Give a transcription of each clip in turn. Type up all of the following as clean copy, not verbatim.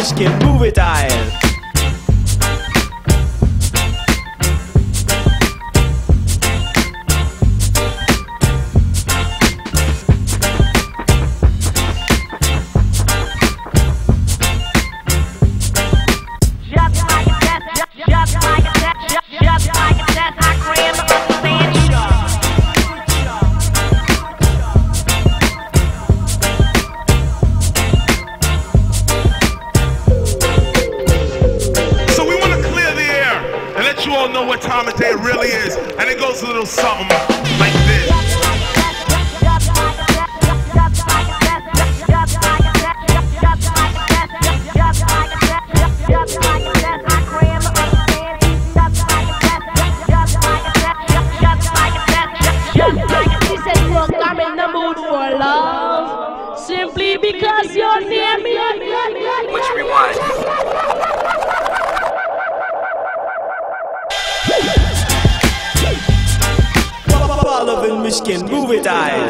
Mishkin, move it, I'll. You all know what time of day it really is, and it goes a little something like this. She said, look, I'm in the mood for love, simply because you're near me. Which rewind? Palov Mishkin, move it, I'll.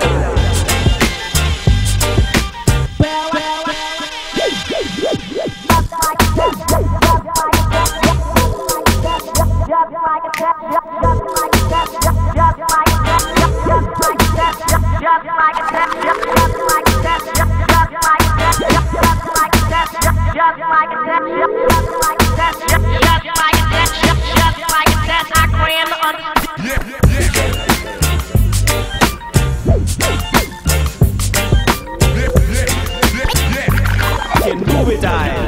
Move it, I'll.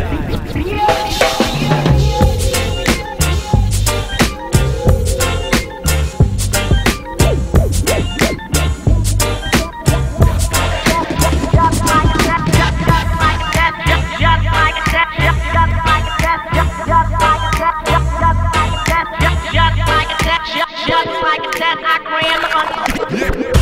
Just like that, I grab on.